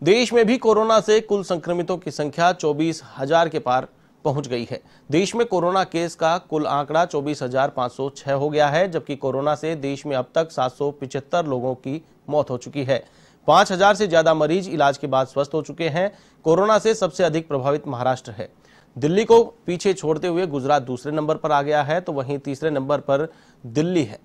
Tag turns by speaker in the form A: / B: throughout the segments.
A: देश में भी कोरोना से कुल संक्रमितों की संख्या 24,000 के पार पहुंच गई है। देश में कोरोना केस का कुल आंकड़ा 24,506 हो गया है, जबकि कोरोना से देश में अब तक 775 लोगों की मौत हो चुकी है। 5,000 से ज्यादा मरीज इलाज के बाद स्वस्थ हो चुके हैं। कोरोना से सबसे अधिक प्रभावित महाराष्ट्र है। दिल्ली को पीछे छोड़ते हुए गुजरात दूसरे नंबर पर आ गया है, तो वहीं तीसरे नंबर पर दिल्ली है।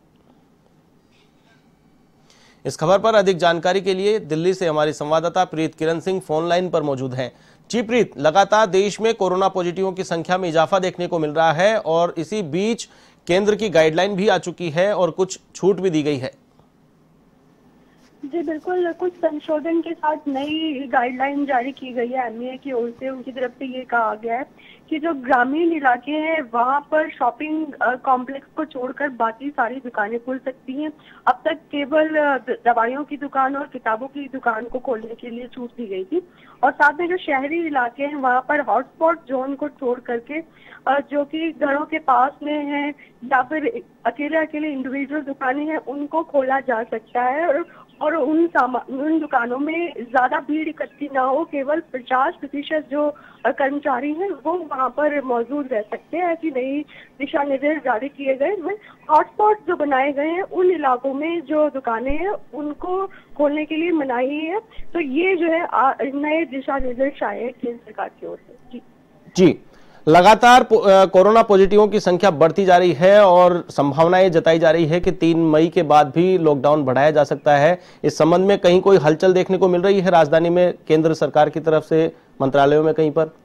A: इस खबर पर अधिक जानकारी के लिए दिल्ली से हमारी संवाददाता प्रीत किरण सिंह फोन लाइन पर मौजूद हैं। जी प्रीत, लगातार देश में कोरोना पॉजिटिवों की संख्या में इजाफा देखने को मिल रहा है और इसी बीच केंद्र की गाइडलाइन भी आ चुकी है और कुछ छूट भी दी गई है।
B: जी बिल्कुल, कुछ संशोधन के साथ नई गाइडलाइन जारी की गई है एमईए की ओर से। उनकी तरफ से ये कहा गया है कि जो ग्रामीण इलाके हैं वहां पर शॉपिंग कॉम्प्लेक्स को छोड़कर बाकी सारी दुकानें खुल सकती हैं। अब तक केवल दवाइयों की दुकान और किताबों की दुकान को खोलने के लिए छूट दी गई थी। और साथ में जो शहरी इलाके हैं वहां पर हॉटस्पॉट जोन को छोड़ करके जो कि घरों के पास में है या फिर अकेले इंडिविजुअल दुकानें हैं उनको खोला जा सकता है और उन दुकानों में ज्यादा भीड़ इकट्ठी ना हो। केवल 50% जो कर्मचारी हैं वो वहां पर मौजूद रह सकते हैं। ऐसी नई दिशा निर्देश जारी किए गए हैं। हॉटस्पॉट जो बनाए गए हैं उन इलाकों में जो दुकानें हैं उनको खोलने के लिए मनाही है। तो ये जो है नए दिशा निर्देश आए हैं केंद्र सरकार की ओर से। जी
A: लगातार कोरोना पॉजिटिवों की संख्या बढ़ती जा रही है और संभावनाएं जताई जा रही है कि 3 मई के बाद भी लॉकडाउन बढ़ाया जा सकता है। इस संबंध में कहीं कोई हलचल देखने को मिल रही है राजधानी में केंद्र सरकार की तरफ से, मंत्रालयों में कहीं पर?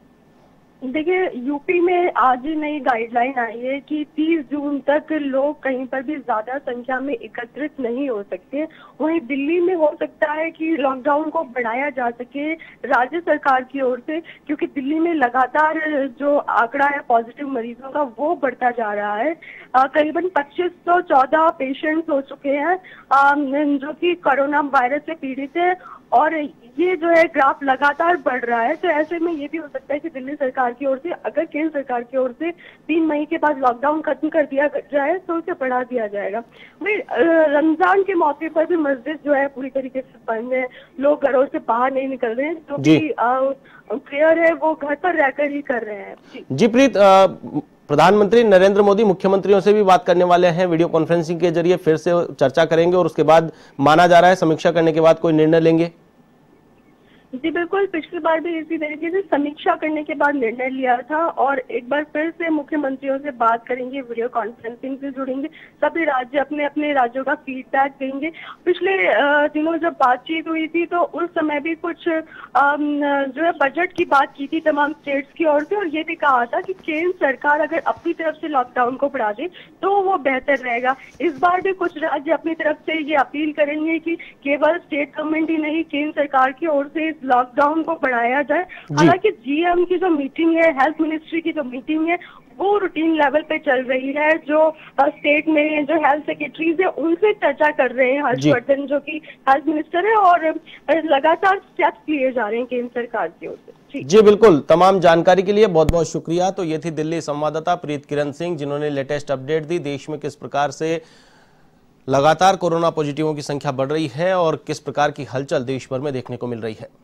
B: देखिए, यूपी में आज ही नई गाइडलाइन आई है कि 30 जून तक लोग कहीं पर भी ज्यादा संख्या में एकत्रित नहीं हो सकते। वहीं दिल्ली में हो सकता है कि लॉकडाउन को बढ़ाया जा सके राज्य सरकार की ओर से, क्योंकि दिल्ली में लगातार जो आंकड़ा है पॉजिटिव मरीजों का वो बढ़ता जा रहा है। करीबन 2514 पेशेंट्स हो चुके हैं जो कि कोरोना वायरस से पीड़ित है और ये जो है ग्राफ लगातार बढ़ रहा है। तो ऐसे में ये भी हो सकता है कि दिल्ली सरकार की ओर से, अगर केंद्र सरकार की ओर से 3 मई के बाद लॉकडाउन खत्म कर दिया जाए तो उसे बढ़ा दिया जाएगा। वही रमजान के मौके पर भी मस्जिद जो है पूरी तरीके से बंद है। लोग घरों से बाहर नहीं निकल रहे हैं, जो कि प्रेयर है वो घर पर रहकर ही कर रहे हैं।
A: जी प्रीत, प्रधानमंत्री नरेंद्र मोदी मुख्यमंत्रियों से भी बात करने वाले हैं, वीडियो कॉन्फ्रेंसिंग के जरिए फिर से चर्चा करेंगे और उसके बाद माना जा रहा है समीक्षा करने के बाद कोई निर्णय लेंगे।
B: जी बिल्कुल, पिछली बार भी इसी तरीके से समीक्षा करने के बाद निर्णय लिया था और एक बार फिर से मुख्यमंत्रियों से बात करेंगे, वीडियो कॉन्फ्रेंसिंग से जुड़ेंगे। सभी राज्य अपने अपने राज्यों का फीडबैक देंगे। पिछले दिनों जब बातचीत हुई थी तो उस समय भी कुछ जो है बजट की बात की थी तमाम स्टेट्स की ओर से और ये भी कहा था कि केंद्र सरकार अगर अपनी तरफ से लॉकडाउन को बढ़ा दे तो वो बेहतर रहेगा। इस बार भी कुछ राज्य अपनी तरफ से ये अपील करेंगे कि केवल स्टेट गवर्नमेंट ही नहीं, केंद्र सरकार की ओर से लॉकडाउन को बढ़ाया जाए। हालांकि जीएम की जो मीटिंग है, हेल्थ मिनिस्ट्री की जो मीटिंग है वो रूटीन लेवल पे चल रही है। जो स्टेट में जो हेल्थ सेक्रेटरीज है उनसे चर्चा कर रहे हैं हर्षवर्धन जो कि हेल्थ मिनिस्टर है और लगातार स्टेप्स लिए जा रहे हैं केंद्र सरकार की ओर से।
A: जी बिल्कुल, तमाम जानकारी के लिए बहुत बहुत शुक्रिया। तो ये थी दिल्ली संवाददाता प्रीत किरण सिंह, जिन्होंने लेटेस्ट अपडेट दी देश में किस प्रकार से लगातार कोरोना पॉजिटिवों की संख्या बढ़ रही है और किस प्रकार की हलचल देश भर में देखने को मिल रही है।